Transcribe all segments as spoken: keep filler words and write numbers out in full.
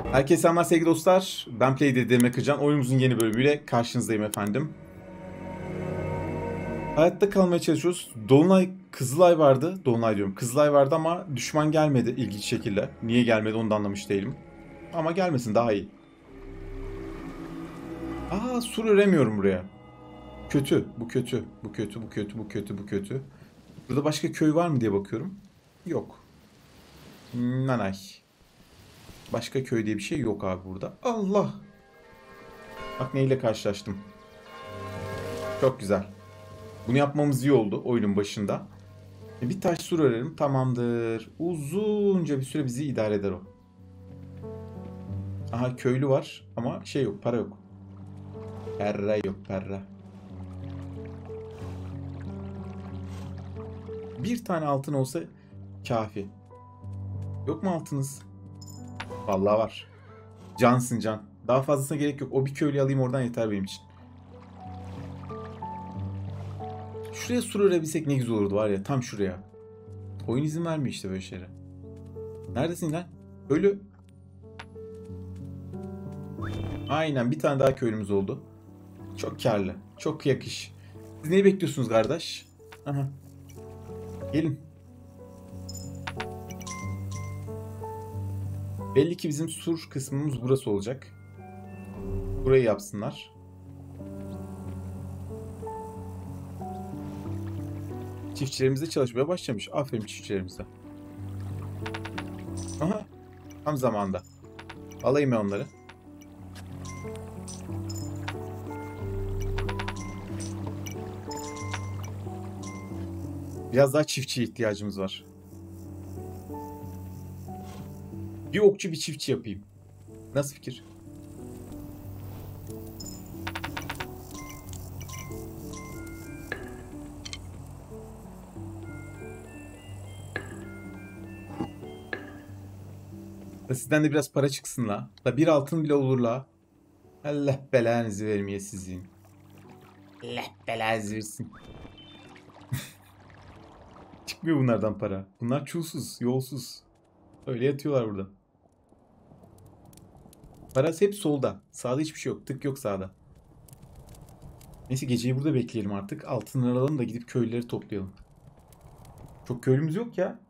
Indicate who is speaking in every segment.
Speaker 1: Herkese selamlar sevgili dostlar. Ben Play'de Demir Kırcan. Oyunumuzun yeni bölümüyle karşınızdayım efendim. Hayatta kalmaya çalışıyoruz. Dolunay, Kızılay vardı. Dolunay diyorum. Kızılay vardı ama düşman gelmedi ilginç şekilde. Niye gelmedi onu da anlamış değilim. Ama gelmesin daha iyi. Aa, sur öremiyorum buraya. Kötü. Bu kötü. Bu kötü. Bu kötü. Bu kötü. Bu kötü. Burada başka köy var mı diye bakıyorum. Yok. Nanay. Başka köy diye bir şey yok abi burada. Allah. Bak neyle karşılaştım. Çok güzel. Bunu yapmamız iyi oldu oyunun başında. E, Bir taş sur örelim tamamdır. Uzunca bir süre bizi idare eder o. Aha köylü var ama şey yok, para yok. Perra yok, perra. Bir tane altın olsa kafi. Yok mu altınız? Vallahi var. Cansın can. Daha fazlasına gerek yok. O bir köylü alayım oradan yeter benim için. Şuraya sur örebilsek ne güzel olurdu var ya, tam şuraya. Oyun izin vermiyor işte böyle şeylere. Neredesin lan? Köylü. Aynen, bir tane daha köylümüz oldu. Çok karlı. Çok yakış. Siz neyi bekliyorsunuz kardeş? Aha. Gelin. Belli ki bizim sur kısmımız burası olacak. Burayı yapsınlar. Çiftçilerimiz de çalışmaya başlamış. Aferin çiftçilerimize. Aha. Tam zamanda. Alayım ben onları. Biraz daha çiftçiye ihtiyacımız var. Bir okçu bir çiftçi yapayım. Nasıl fikir? Da sizden de biraz para çıksın la. Da bir altın bile olur la. Allah belanızı vermeye sizin. Allah belanızı versin. Çıkmıyor bunlardan para. Bunlar çulsuz, yolsuz. Öyle yatıyorlar burada. Parası hep solda. Sağda hiçbir şey yok. Tık yok sağda. Neyse geceyi burada bekleyelim artık. Altınları alalım da gidip köylüleri toplayalım. Çok köylümüz yok ya.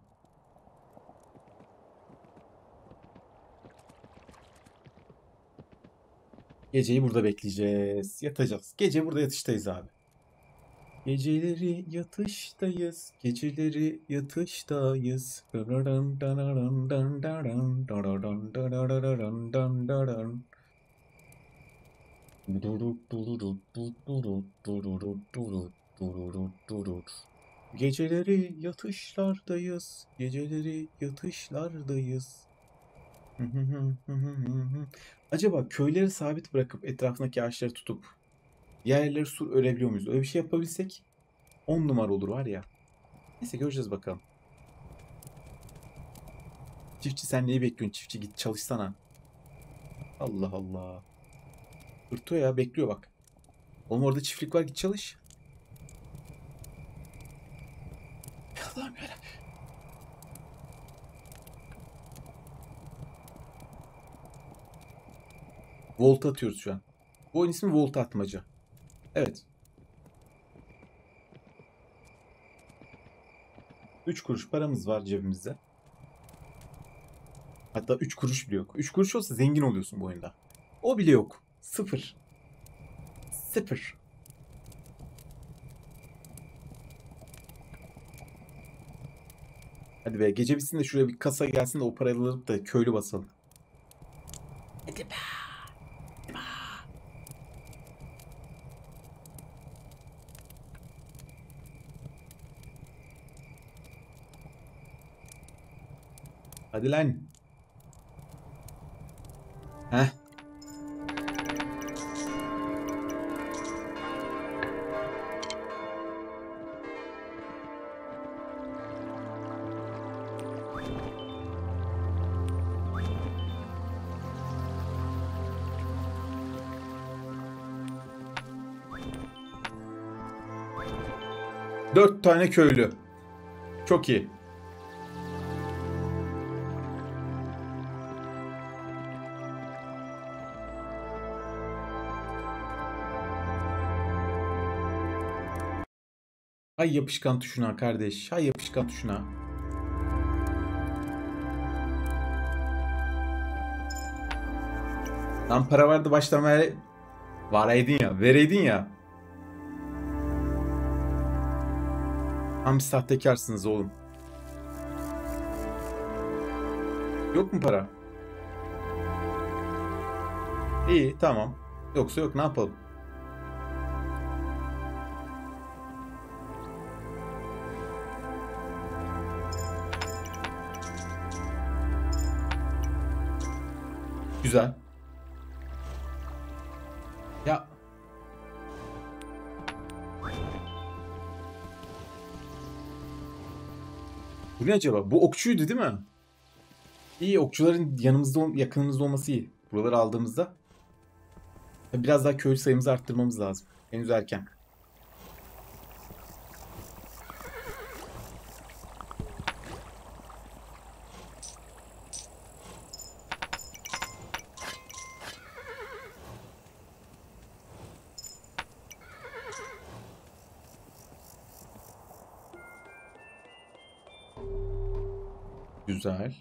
Speaker 1: Geceyi burada bekleyeceğiz. Yatacağız. Gece burada yatıştayız abi. Geceleri yatıştayız. Geceleri yatıştayız. Geceleri yatışlardayız. Geceleri yatışlardayız. Acaba köyleri sabit bırakıp etrafındaki ağaçları tutup diğer yerleri sur örebiliyor muyuz? Öyle bir şey yapabilsek on numara olur var ya. Neyse göreceğiz bakalım. Çiftçi sen neyi bekliyorsun? Çiftçi git çalışsana. Allah Allah. Hırtıyor ya, bekliyor bak. Oğlum orada çiftlik var, git çalış. Allah'ım yarabbim. Volta atıyoruz şu an. Bu oyun ismi volta atmaca. Evet. üç kuruş paramız var cebimizde. Hatta üç kuruş bile yok. üç kuruş olsa zengin oluyorsun bu oyunda. O bile yok. Sıfır. Sıfır. Hadi be, gece bitsin de şuraya bir kasa gelsin de o parayı alıp da köylü basalım. Hadi be. Hadi lan. Heh. Dört tane köylü. Çok iyi. Hay yapışkan tuşuna kardeş. Hay yapışkan tuşuna. Lan para vardı baştan ver... Varaydın ya. Vereydin ya. Tam sahtekarsınız oğlum. Yok mu para? İyi tamam. Yoksa yok, ne yapalım? Güzel. Ya. Bu ne acaba? Bu okçuydu değil mi? İyi, okçuların yanımızda, yakınımızda olması iyi. Buraları aldığımızda. Biraz daha köylü sayımızı arttırmamız lazım. Henüz erken. Güzel.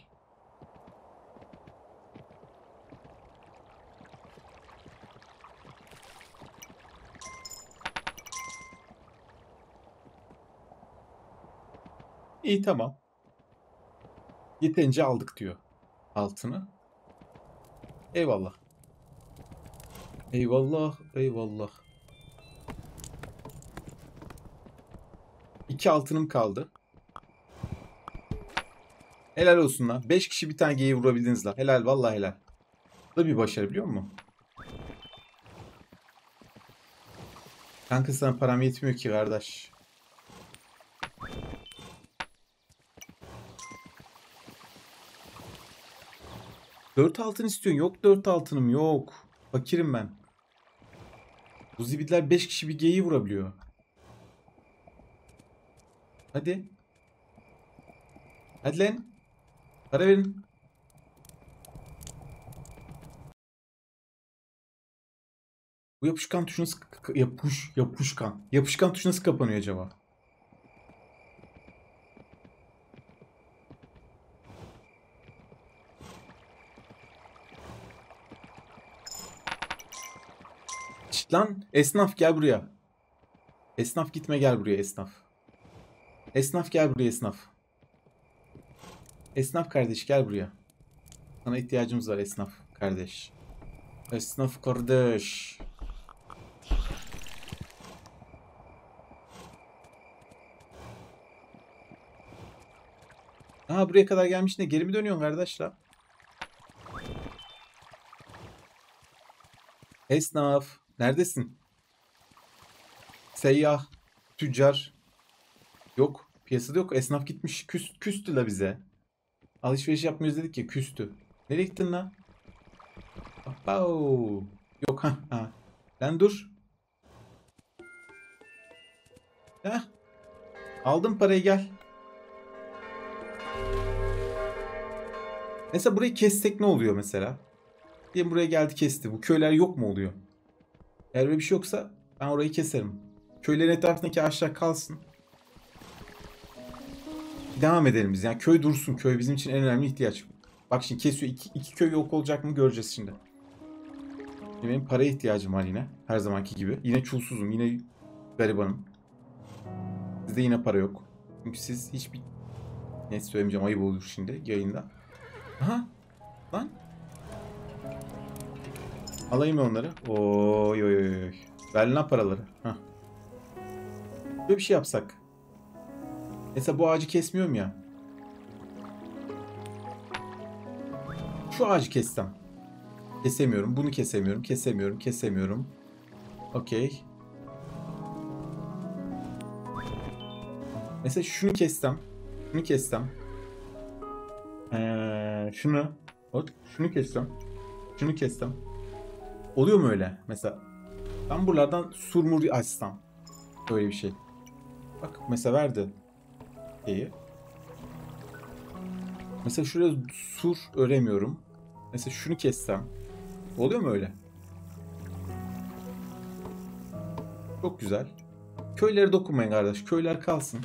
Speaker 1: İyi tamam. Yeterince aldık diyor altını. Eyvallah. Eyvallah, eyvallah. İki altınım kaldı. Helal olsun lan. Beş kişi bir tane geyiği vurabildiniz lan. Helal, vallahi helal. Bu da bir başarı, biliyor musun? Kanka sana param yetmiyor ki kardeş. Dört altın istiyorsun. Yok dört altınım yok. Fakirim ben. Bu zibidler beş kişi bir geyiği vurabiliyor. Hadi. Hadi lan. Para verin. Bu yapışkan tuşu nasıl yapış yapışkan. Yapışkan tuşu nasıl kapanıyor acaba? Şşt lan esnaf gel buraya. Esnaf gitme, gel buraya esnaf. Esnaf gel buraya esnaf. Esnaf kardeş gel buraya. Sana ihtiyacımız var esnaf kardeş. Esnaf kardeş. Aa, buraya kadar gelmiş, ne geri mi dönüyorsun kardeş la? Esnaf neredesin? Seyyah, tüccar. Yok, piyasada yok. Esnaf gitmiş, küs, küstü la bize. Alışveriş yapmıyoruz dedik ya, küstü. Nereye gittin lan? Au. Yok ha ha. Lan dur. Heh. Aldım parayı, gel. Mesela burayı kessek ne oluyor mesela? Diyelim buraya geldi kesti. Bu köyler yok mu oluyor? Eğer öyle bir şey yoksa ben orayı keserim. Köylerin etrafındaki ağaçlar kalsın. Devam edelim biz. Yani köy dursun. Köy bizim için en önemli ihtiyaç. Bak şimdi kesiyor. İki, iki köy yok olacak mı göreceğiz şimdi. Şimdi benim paraya ihtiyacım var yine. Her zamanki gibi. Yine çulsuzum. Yine garibanım. Sizde yine para yok. Çünkü siz hiçbir... Neyse söylemeyeceğim. Ayıp olur şimdi yayında. Aha. Lan. Alayım mı onları? Oy oy oy. Ver lan paraları. Hah. Böyle bir şey yapsak. Mesela bu ağacı kesmiyorum ya. Şu ağacı kessem. Kesemiyorum. Bunu kesemiyorum. Kesemiyorum. Kesemiyorum. Okey. Mesela şunu kessem. Şunu kessem. Ee, şunu. Bak, şunu kessem. Şunu kessem. Oluyor mu öyle? Mesela ben buralardan surmur açsam. Böyle bir şey. Bak mesela verdi. İyi. Mesela şuraya sur öremiyorum. Mesela şunu kessem. Oluyor mu öyle? Çok güzel. Köylere dokunmayın kardeş. Köyler kalsın.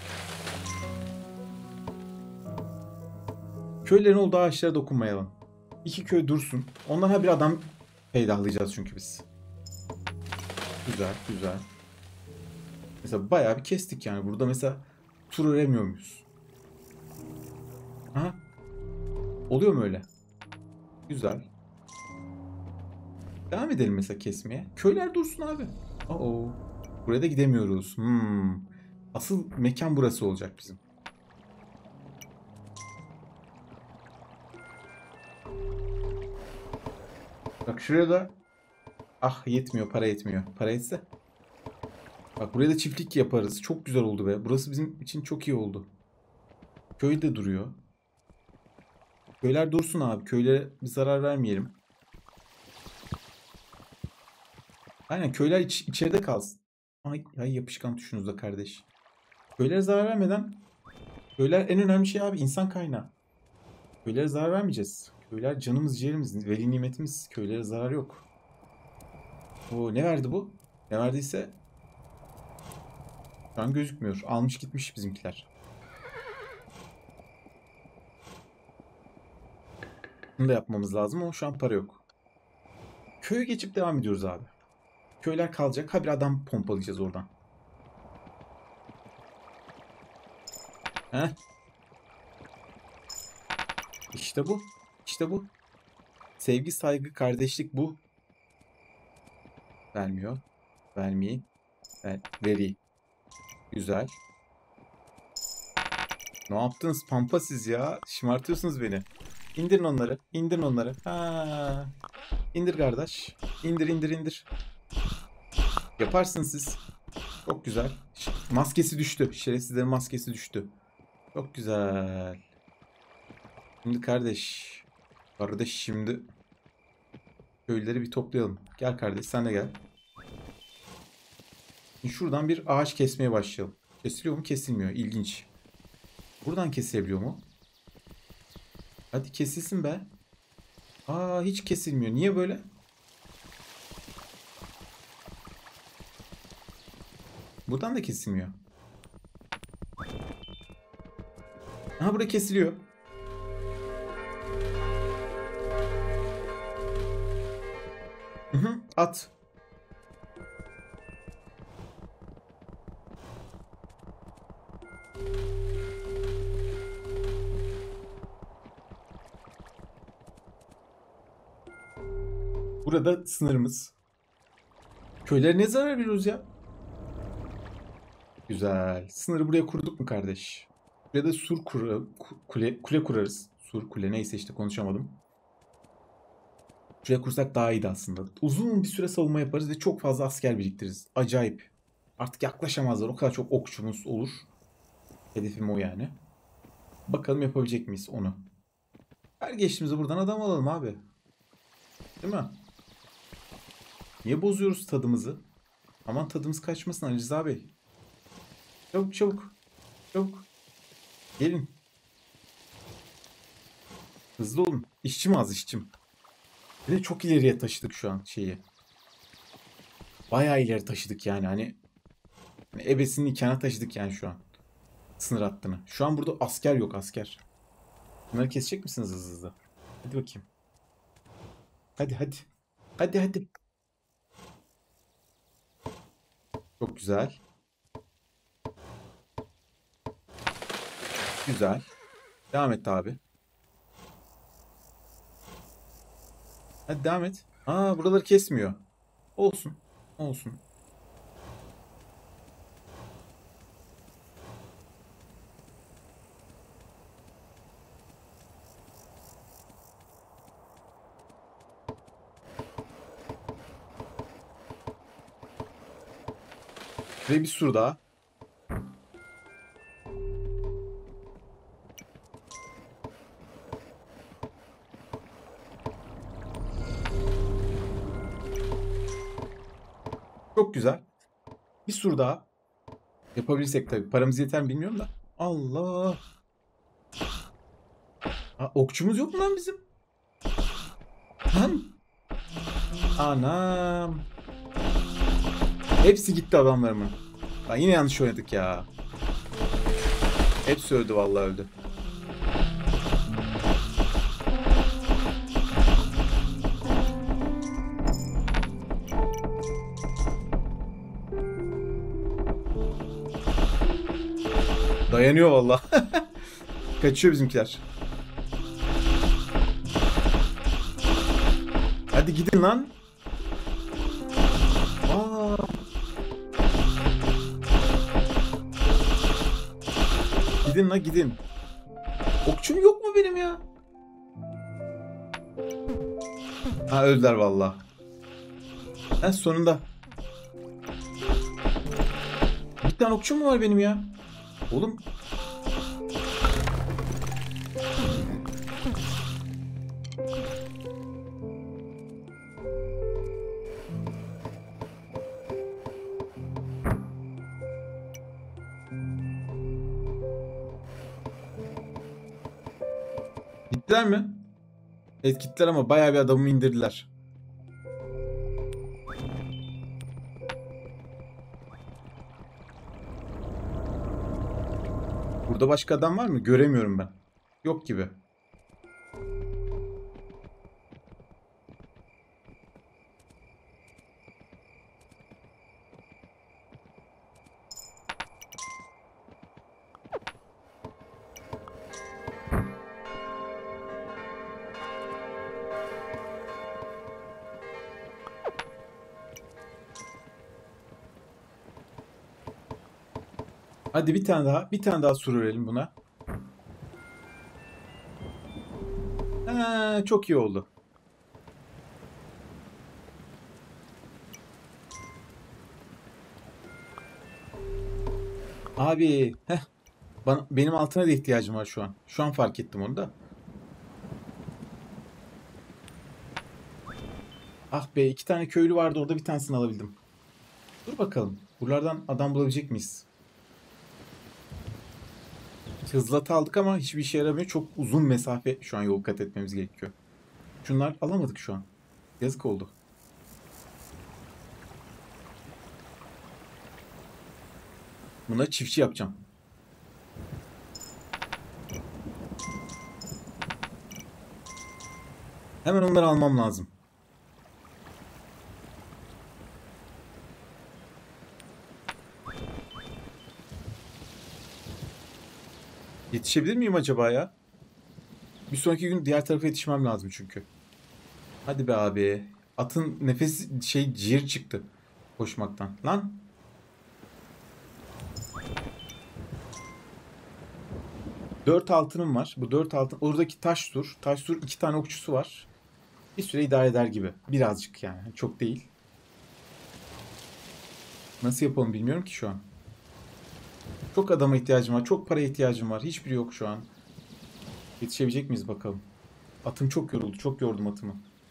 Speaker 1: Köylerin olduğu ağaçlara dokunmayalım. İki köy dursun. Ondan ha bir adam peydahlayacağız çünkü biz. Güzel, güzel. Mesela bayağı bir kestik yani. Burada mesela tur öremiyor muyuz? Aha. Oluyor mu öyle? Güzel. Devam edelim mesela kesmeye. Köyler dursun abi. Oo. Buraya da gidemiyoruz. Hmm. Asıl mekan burası olacak bizim. Bak şuraya da ah yetmiyor, para yetmiyor. Para yetse. Bak buraya da çiftlik yaparız. Çok güzel oldu be. Burası bizim için çok iyi oldu. Köy de duruyor. Köyler dursun abi. Köylere bir zarar vermeyelim. Aynen köyler iç, içeride kalsın. Ay, ay yapışkan tuşunuzda kardeş. Köylere zarar vermeden köyler en önemli şey abi insan kaynağı. Köylere zarar vermeyeceğiz. Köyler canımız ciğerimiz, veli nimetimiz. Köylere zarar yok. Oo, ne verdi bu? Ne verdiyse şu an gözükmüyor. Almış gitmiş bizimkiler. Bunu da yapmamız lazım ama şu an para yok. Köyü geçip devam ediyoruz abi. Köyler kalacak. Ha bir adam pompalayacağız oradan. Heh. İşte bu. İşte bu. Sevgi, saygı, kardeşlik bu. Vermiyor. Vermeyi. Ver, veri. Güzel. Ne yaptınız pampa siz ya? Şımartıyorsunuz beni. İndirin onları. İndirin onları. Ha. İndir kardeş. İndir indir indir. Yaparsın siz. Çok güzel. Maskesi düştü. Şerefsizlerin maskesi düştü. Çok güzel. Şimdi kardeş. Kardeş şimdi köyleri bir toplayalım. Gel kardeş sen de gel. Şimdi şuradan bir ağaç kesmeye başlayalım. Kesiliyor mu? Kesilmiyor. İlginç. Buradan kesebiliyor mu? Hadi kesilsin be. Aa hiç kesilmiyor. Niye böyle? Buradan da kesilmiyor. Aha burada kesiliyor. Hı hı, at. Burada sınırımız. Köylere ne zarar veriyoruz ya? Güzel. Sınırı buraya kurduk mu kardeş? Buraya da sur kura, kule, kule kurarız. Sur kule neyse işte konuşamadım. Şuraya kursak daha iyiydi aslında. Uzun bir süre savunma yaparız ve çok fazla asker biriktiririz. Acayip. Artık yaklaşamazlar. O kadar çok okçumuz olur. Hedefim o yani. Bakalım yapabilecek miyiz onu. Her geçtiğimizde buradan adam alalım abi. Değil mi? Niye bozuyoruz tadımızı? Aman tadımız kaçmasın Ali Rıza Bey. Çabuk çabuk. Çabuk. Gelin. Hızlı olun. İşçim az işçim. Bir de çok ileriye taşıdık şu an şeyi. Bayağı ileri taşıdık yani hani. Hani ebesinin nikahına taşıdık yani şu an. Sınır hattını. Şu an burada asker yok asker. Bunları kesecek misiniz hızlı hızlı? Hadi bakayım. Hadi hadi. Hadi hadi. Çok güzel. Güzel. Devam et abi. Hadi devam et. Aa buraları kesmiyor. Olsun. Olsun. Ve bir sur daha. Çok güzel. Bir sur daha. Yapabilirsek tabii. Paramız yeter mi bilmiyorum da. Allah. Aa, okçumuz yok mu lan bizim? Lan. Anam. Hepsi gitti adamlarımın. Lan yine yanlış oynadık ya. Hepsi öldü, vallahi öldü. Dayanıyor vallahi. Kaçıyor bizimkiler. Hadi gidin lan. Aa. Gidin la gidin. Okçum yok mu benim ya? Ha, öldüler vallahi. En sonunda. Bir tane okçum mu var benim ya? Oğlum. Gittiler mi? Evet gittiler ama bayağı bir adamı indirdiler. Burada başka adam var mı? Göremiyorum ben. Yok gibi. Hadi bir tane daha. Bir tane daha sur verelim buna. Ha, çok iyi oldu. Abi. Heh. Bana, benim altına da ihtiyacım var şu an. Şu an fark ettim onu da. Ah be, iki tane köylü vardı orada, bir tanesini alabildim. Dur bakalım. Buralardan adam bulabilecek miyiz? Hızlatı aldık ama hiçbir işe yaramıyor. Çok uzun mesafe şu an yol kat etmemiz gerekiyor. Şunlar alamadık şu an. Yazık oldu. Buna çiftçi yapacağım. Hemen onları almam lazım. Yetişebilir miyim acaba ya? Bir sonraki gün diğer tarafa yetişmem lazım çünkü. Hadi be abi. Atın nefesi şey ciğer çıktı koşmaktan. Lan. Dört altınım var. Bu dört altın. Oradaki taş tur. Taş tur iki tane okçusu var. Bir süre idare eder gibi. Birazcık yani. Çok değil. Nasıl yapalım bilmiyorum ki şu an. Çok adama ihtiyacım var. Çok paraya ihtiyacım var. Hiçbiri yok şu an. Yetişebilecek miyiz bakalım. Atım çok yoruldu. Çok yordum atımı.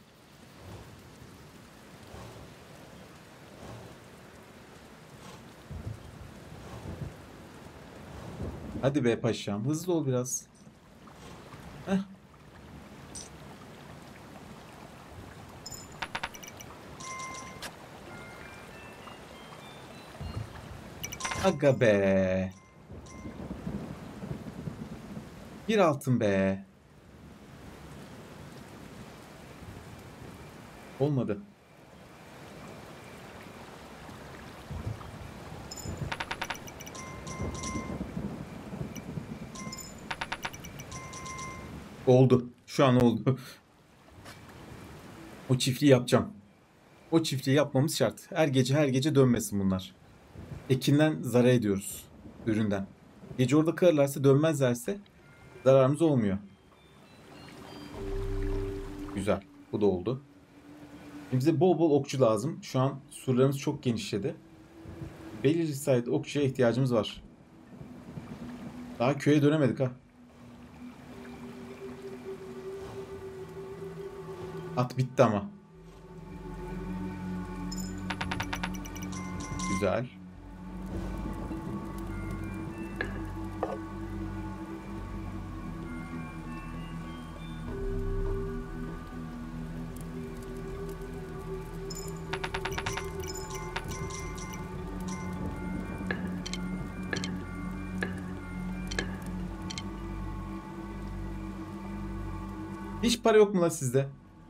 Speaker 1: Hadi be paşam. Hızlı ol biraz. Heh. Aga be. Bir altın be. Olmadı. Oldu. Şu an oldu. O çiftliği yapacağım. O çiftliği yapmamız şart. Her gece her gece dönmesin bunlar. Ekinden zarar ediyoruz. Üründen. Gece orada kalırlarsa, dönmezlerse zararımız olmuyor. Güzel. Bu da oldu. Bize bol bol okçu lazım. Şu an surlarımız çok genişledi. Belirli sayıda okçuya ihtiyacımız var. Daha köye dönemedik ha. At bitti ama. Güzel. Hiç para yok mu lan sizde?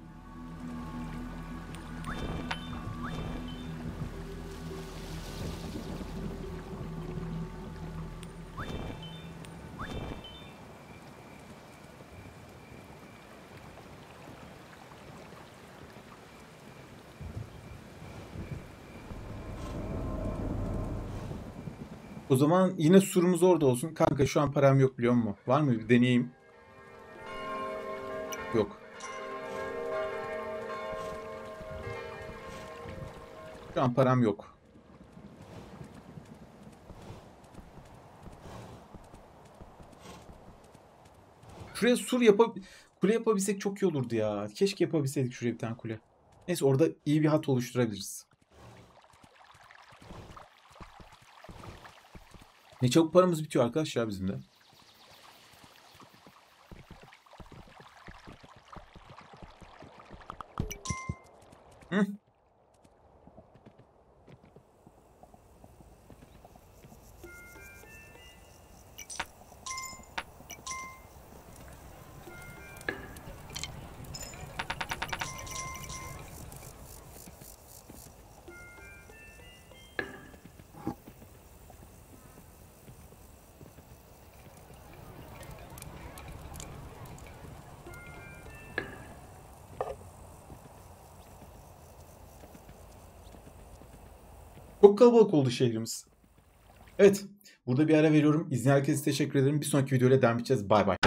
Speaker 1: O zaman yine surumuz orada olsun. Kanka şu an param yok biliyor musun? Var mı? Bir deneyeyim. Yok. Şu an param yok. Şuraya sur yapab kule yapabilsek çok iyi olurdu ya. Keşke yapabilseydik şuraya bir tane kule. Neyse orada iyi bir hat oluşturabiliriz. Ne çabuk paramız bitiyor arkadaşlar bizim de. Hı? Çok kalabalık oldu şehrimiz. Evet. Burada bir ara veriyorum. İzleyen herkese teşekkür ederim. Bir sonraki videoyla devam edeceğiz. Bay bay.